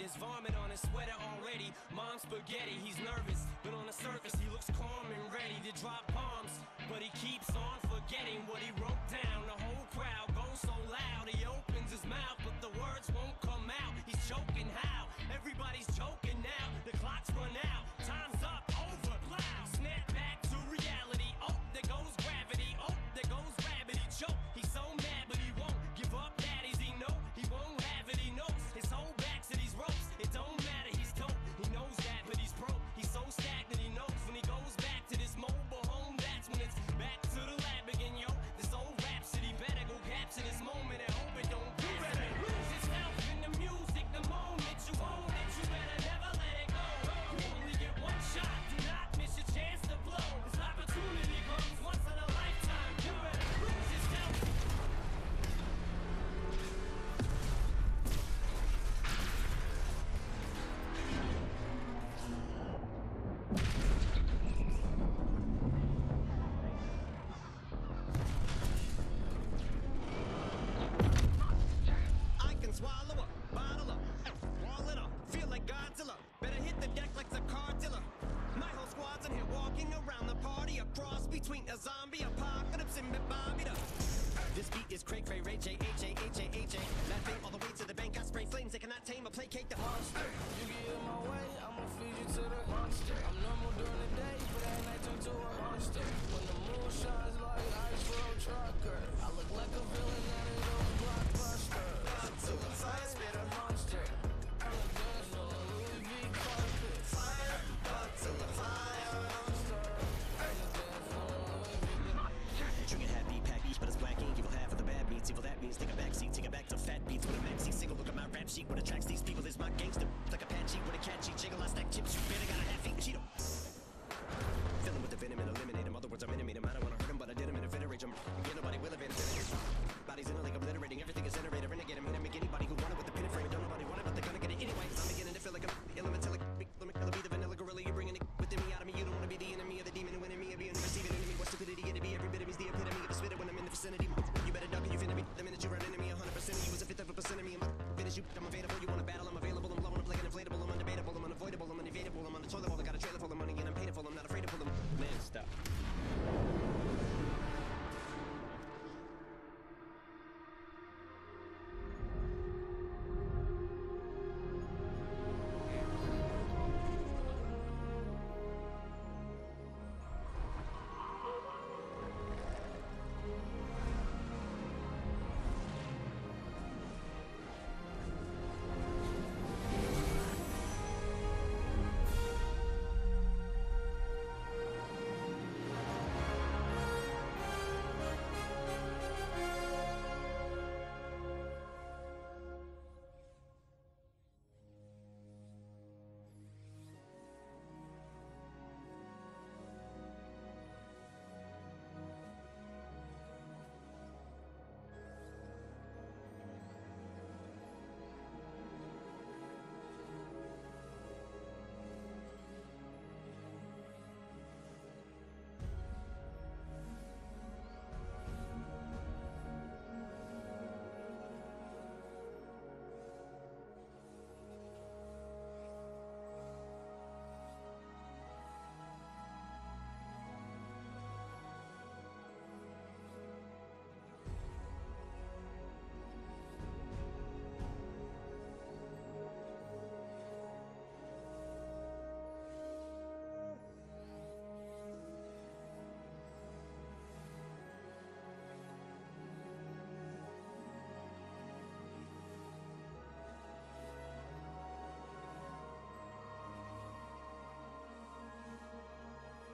There's vomit on his sweater already. Mom's spaghetti, he's nervous, but on the surface he looks calm and ready to drop bombs. But he keeps on forgetting what he wrote down. The whole crowd goes so loud, he opens his mouth, but the words won't come out. He's choking how? Everybody's choking now. The clock's run out, time's up, over, plow. Snap back to reality. Oh, there goes gravity. Oh, there goes gravity. Choke. He's so mad, but he won't give up. Daddies, he know he won't have it. He knows his whole back to these ropes. It don't matter, he's dope. He knows that, but he's broke. He's so stagnant. He knows when he goes back to this mobile home. That's when it's back to the lab again, yo. This old rhapsody better go capture this moment and hope it don't. You better lose yourself in the music. The moment you own it, you better never let it go. You only get one shot. Do not miss your chance to blow. This opportunity comes once in a lifetime. You better lose yourself. I can swallow up, bottle up, walling up, feel like Godzilla. Better hit the deck like the car dealer. My whole squad's in here walking around the party, a cross between a zombie apocalypse and Bobby the. This beat is cray cray, Ray J, H-A-H-A-H-A. Laughing all the way to the bank, I spray flames, they cannot tame or placate the monster. You get in my way, I'ma feed you to the monster. I'm normal during the day, but at night turn to a